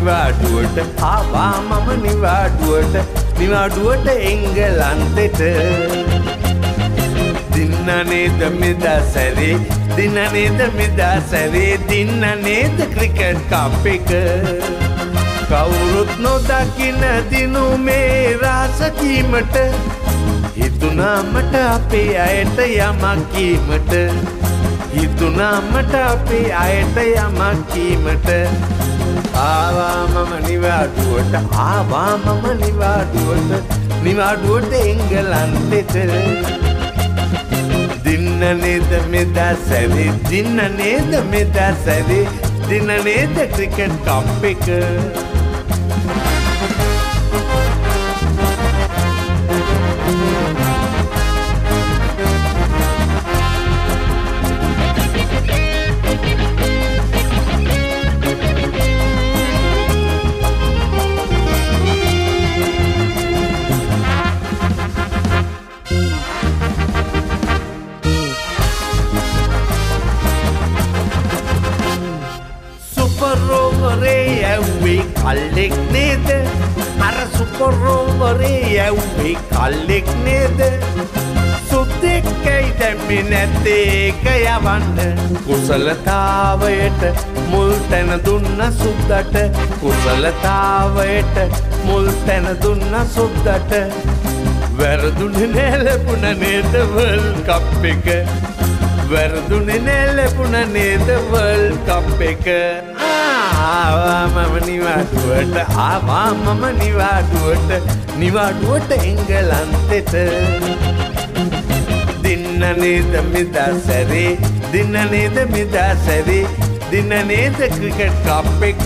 නිවාඩුවට ආවා මම නිවාඩුවට එංගලන්තෙට දින්න නේද මෙදා සැරේ දින්න නේද ක්‍රිකට් කප් එක කවුරුත් නොදකින දිනු මේ රහස කීමට හිතුණා මට අපේ අයට යමක් කීමට හිතුණා මට අපේ අයට යමක් කීමට ආවා මම නිවාඩුවට එංගලන්තෙට දින්න නේද මෙදා සැරේ දින්න නේද ක්‍රිකට් කප් එක කල්ලෙක් නේද අර සුපරෝවරේ යව්වේ කල්ලෙක් නේද සුද්දෙක්කයි දැම්මේ නැත්තේ ඒක යවන්න කුසලතාවයට මුල් තැන දුන්න සුද්දට කුසලතාවයට මුල් තැන දුන්න සුද්දට වැරදුනේ නෑ ලැබුණ නේද වර්ල්ඩ් කප් එක වැරදුනේ නෑ ලැබුණ නේද වර්ල්ඩ් කප් එක ආවා මම නිවාඩුවට එංගලන්තෙට දින්න නේද මෙදා සැරේ දින්න නේද ක්‍රිකට් කප් එක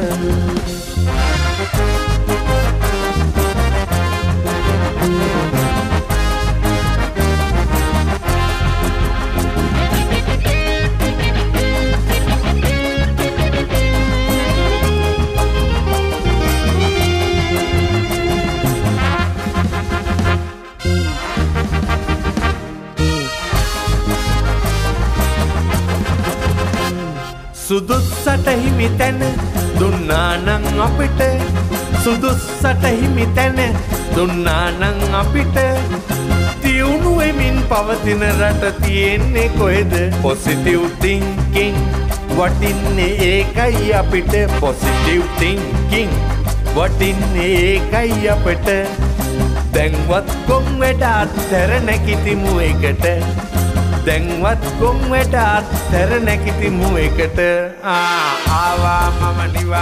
සුදුස්සට හිමි තැන දුන්නා නං අපිට සුදුස්සට හිමි තැන දුන්නා නං අපිට තියුණු වෙමින් පවතින රට තියෙන්නේ කොහෙද පොසිටිව් තින්කින් වටින්නේ ඒකයි අපිට පොසිටිව් තින්කින් වටින්නේ ඒකයි අපිට දැන්වත් කොම් වැඩ අත්හැර නැගිටිමු එකට දැන්වත් කොම් වැඩ අත්හැර නැගිටිමු එකට ආවා මම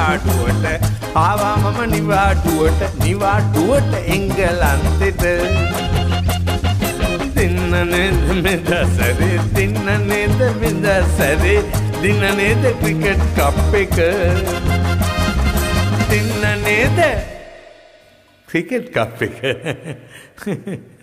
නිවාඩුවට එංගලන්තෙට දින්න නේද මෙදා සැරේ දින්න නේද ක්‍රිකට් කප් එක දින්න නේද ක්‍රිකට් කප් එක